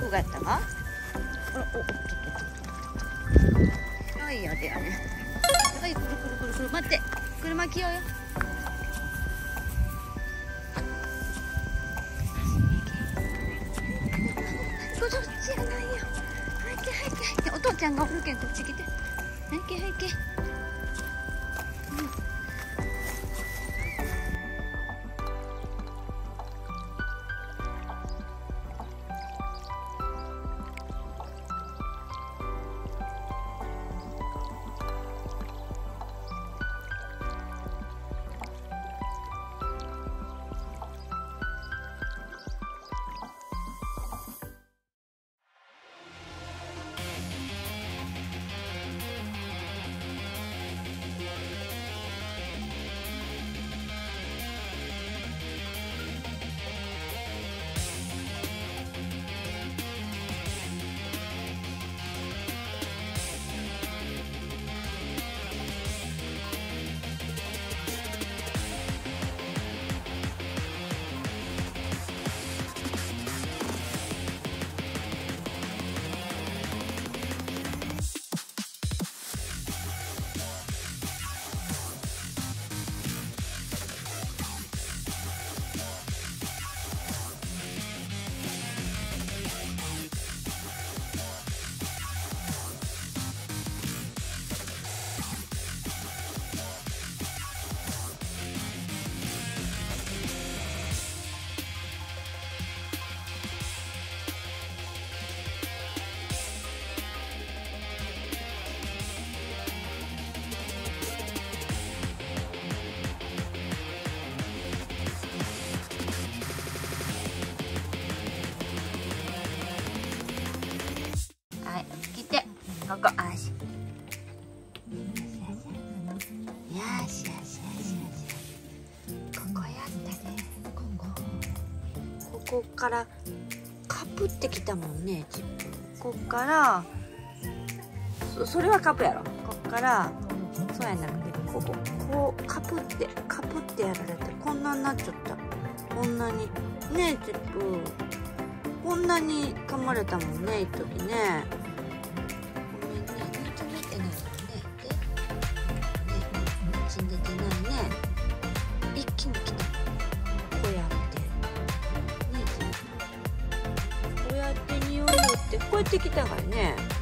こがやったが。あら、おっとっと。はい、やでやね。はい、くるくるくるくる、待って。車来ようよ。そっちやないよ。入って入って入って。お父ちゃんがおるけん、こっち来て。入って入って。ここ、あし。よしよしよしよし。ここやったね。ここからカプってきたもんね、チップ。こっからそれはカプやろ。こっからそうやなくて、こうカプってやられてこんなになっちゃった。こんなにね、チップこんなに噛まれたもんね、一時ね。出てないね。一気に来た。こうやってね、こうやって匂いをってこうやって来たからね。